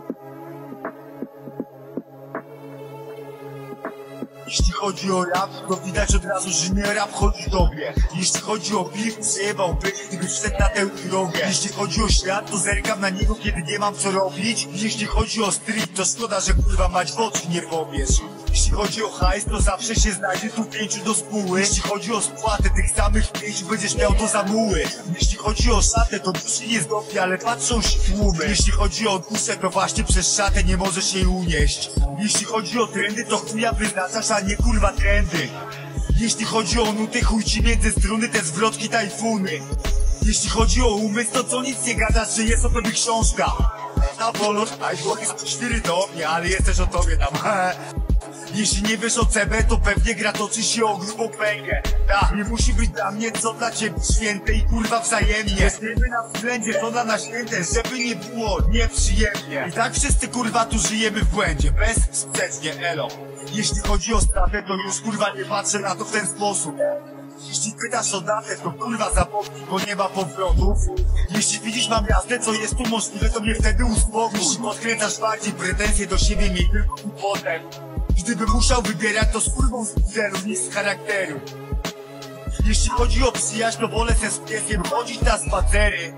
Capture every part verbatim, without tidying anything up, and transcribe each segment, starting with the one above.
Jeśli chodzi o rap, to widać od razu, że nie rap chodzi do mnie. Jeśli chodzi o beat, zjebałby, gdyby wszedł na tę drogę. Jeśli chodzi o świat, to zerkam na niego, kiedy nie mam co robić. Jeśli chodzi o street, to szkoda, że kurwa mać w oczy nie powiesz. Jeśli chodzi o hajs, to zawsze się znajdzie tu pięciu do spóły. Jeśli chodzi o spłatę tych samych pięć, będziesz miał do zamuły. Jeśli chodzi o szatę, to duszy nie zdobi, ale patrzą się tłumy. Jeśli chodzi o duszę, to właśnie przez szatę nie możesz jej unieść. Jeśli chodzi o trendy, to chuja wyznaczasz, a nie kurwa trendy. Jeśli chodzi o nuty, chuj ci między struny te zwrotki tajfuny. Jeśli chodzi o umysł, to co nic nie gadasz, że jest o tobie książka. Na wolność, a głowy są cztery do mnie, ale jest też o tobie tam. Jeśli nie wiesz o C B, to pewnie gra toczy się o grubą pękę. Tak, nie musi być dla mnie, co dla ciebie święte i kurwa wzajemnie. Jesteśmy na względzie, to dla nas święte, żeby nie było nieprzyjemnie. I tak wszyscy kurwa tu żyjemy w błędzie, bezsprzecznie elo. Jeśli chodzi o stratę, to już kurwa nie patrzę na to w ten sposób. Jeśli pytasz o datę, to kurwa zapomnij, bo nie ma powrotów. Jeśli widzisz mam jasne, co jest tu możliwe, to mnie wtedy uspokój. Jeśli podkręcasz bardziej pretensje do siebie, miej tylko potem. Gdybym musiał wybierać, to z kurwą z celu niż z charakteru. Jeśli chodzi o przyjaźń, to wolę se z pieskiem chodzić na spacery.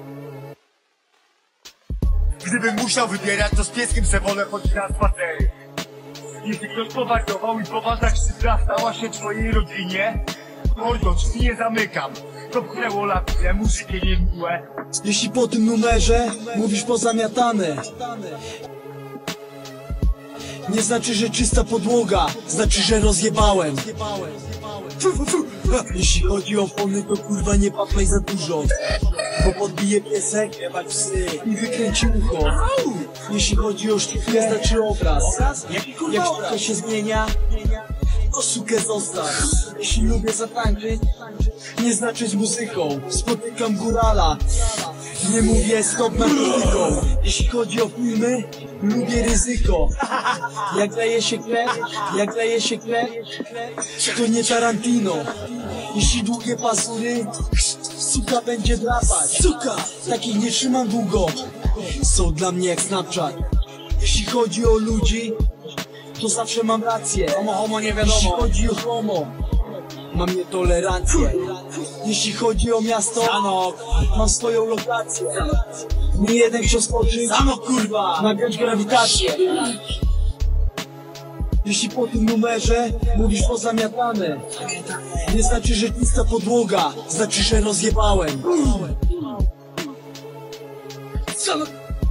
Gdybym musiał wybierać, to z pieskiem se wolę chodzić na spacery. Jeśli ktoś powartował i poważna krzywda stała się twojej rodzinie, mordo, drzwi nie zamykam. To pchnęło lapie, muzykę niemiłe. Jeśli po tym numerze mówisz pozamiatane, nie znaczy, że czysta podłoga, znaczy, że rozjebałem. Jeśli chodzi o opony, to kurwa nie paplaj za dużo, bo podbije piesek i wykręci ucho. Jeśli chodzi o sztukę, znaczy obraz. Jak sztuka się zmienia, to sukę zostaw. Jeśli lubię zatańczyć, nie znaczy z muzyką. Spotykam górala, nie mówię stop narkotyką. Jeśli chodzi o filmy, lubię ryzyko. Jak daje się krew, jak daje się krew, to nie Tarantino. Jeśli długie pazury, suka będzie drapać. Suka, takich nie trzymam długo, są dla mnie jak Snapchat. Jeśli chodzi o ludzi, to zawsze mam rację. Homo, homo, nie wiadomo. Jeśli chodzi o homo, mam nietolerancję. Jeśli chodzi o miasto, Sanok, mam swoją lokację. Nie jeden chciał skoczyć, Sanok kurwa, nagrać grawitację. Jeśli po tym numerze mówisz pozamiatane, nie znaczy, że czysta podłoga, znaczy, że rozjebałem. Sanok.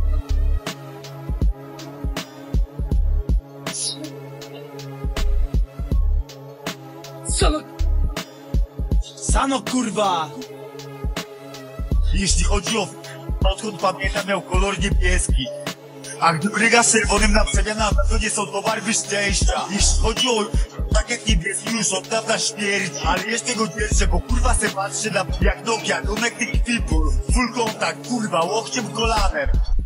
Sanok. Sanok kurwa. Jeśli chodzi o odkąd pamiętam, miał kolor niebieski. A gdy bryga z czerwonym na przemianę, to nie są to barwy szczęścia. Jeśli chodzi o tak jak niebieski już od dawna śmierdzi, ale jeszcze go dzierżę, bo kurwa se patrzy na jak Nokia, domek tych typów. Full kontakt, kurwa, łokciem kolanem.